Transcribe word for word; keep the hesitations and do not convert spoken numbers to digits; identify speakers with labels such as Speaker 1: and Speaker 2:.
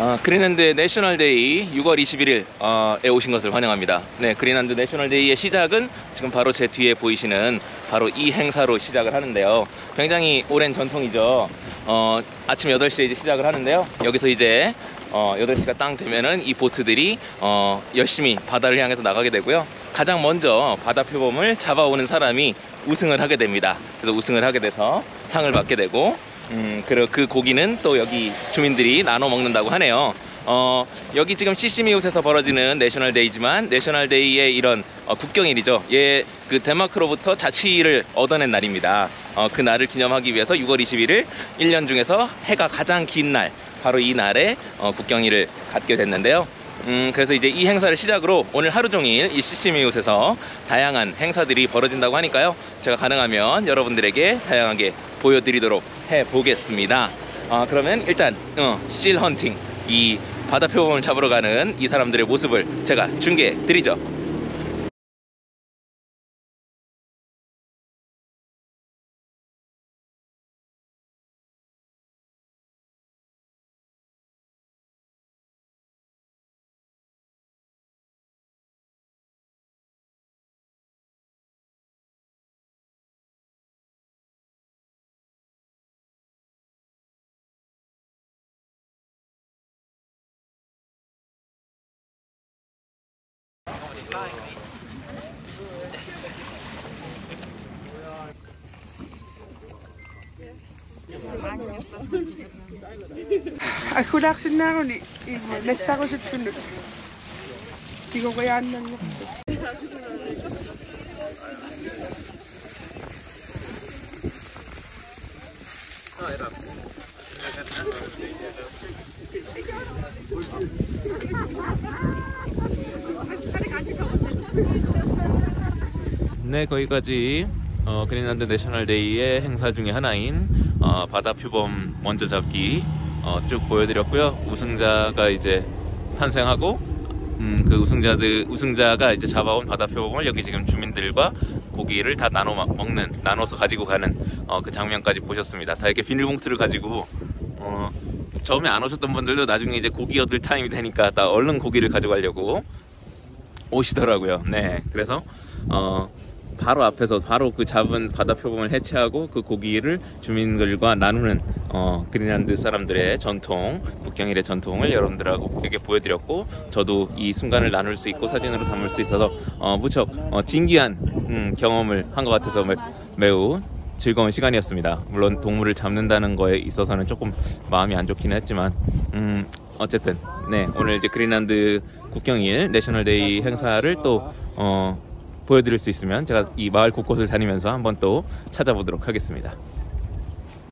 Speaker 1: 어, 그린란드 내셔널데이 유월 이십일일에 오신 것을 환영합니다. 네, 그린란드 내셔널데이의 시작은 지금 바로 제 뒤에 보이시는 바로 이 행사로 시작을 하는데요. 굉장히 오랜 전통이죠. 어, 아침 여덟 시에 이제 시작을 하는데요. 여기서 이제 어, 여덟 시가 땅 되면은 이 보트들이 어, 열심히 바다를 향해서 나가게 되고요. 가장 먼저 바다 표범을 잡아오는 사람이 우승을 하게 됩니다. 그래서 우승을 하게 돼서 상을 받게 되고, 음, 그리고 그 고기는 또 여기 주민들이 나눠 먹는다고 하네요. 어, 여기 지금 시시미웃에서 벌어지는 내셔널데이지만 내셔널데이의 이런 어, 국경일이죠. 예, 그 덴마크로부터 자치를 얻어낸 날입니다. 어, 그 날을 기념하기 위해서 유월 이십일일 일 년 중에서 해가 가장 긴 날, 바로 이 날에 어, 국경일을 갖게 됐는데요. 음, 그래서 이제 이 행사를 시작으로 오늘 하루 종일 이 시시미웃에서 다양한 행사들이 벌어진다고 하니까요. 제가 가능하면 여러분들에게 다양하게 보여드리도록 해보겠습니다. 어, 그러면 일단 어, 실 헌팅, 이 바다 표범을 잡으러 가는 이 사람들의 모습을 제가 중계해 드리죠.
Speaker 2: Ako na kasi na ako ni nasa ko sa tulog. Sigo kaya nang
Speaker 1: 네, 거기까지 어, 그린란드 내셔널데이의 행사 중에 하나인 어, 바다 표범 먼저 잡기 어, 쭉 보여드렸고요. 우승자가 이제 탄생하고, 음, 그 우승자들 우승자가 이제 잡아온 바다 표범을 여기 지금 주민들과 고기를 다 나눠 먹는, 나눠서 가지고 가는 어, 그 장면까지 보셨습니다. 다 이렇게 비닐봉투를 가지고 어, 처음에 안 오셨던 분들도 나중에 이제 고기 얻을 타임이 되니까 다 얼른 고기를 가져가려고 오시더라고요. 네, 그래서 어, 바로 앞에서 바로 그 잡은 바다 표범을 해체하고 그 고기를 주민들과 나누는 어, 그린란드 사람들의 전통, 국경일의 전통을 여러분들에게 보여드렸고, 저도 이 순간을 나눌 수 있고 사진으로 담을 수 있어서 어, 무척 어, 진귀한 음, 경험을 한 것 같아서 매, 매우 즐거운 시간이었습니다. 물론 동물을 잡는다는 거에 있어서는 조금 마음이 안 좋긴 했지만, 음, 어쨌든 네, 오늘 이제 그린란드 국경일 내셔널데이 행사를 또 어, 보여드릴 수 있으면 제가 이 마을 곳곳을 다니면서 한번 또 찾아보도록 하겠습니다.